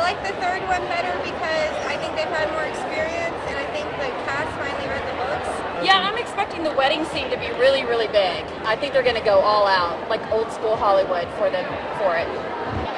like the third one better because I think they've had more experience, and I think the cast finally read the books. Yeah, I'm expecting the wedding scene to be really, really big. I think they're going to go all out, like old school Hollywood for it.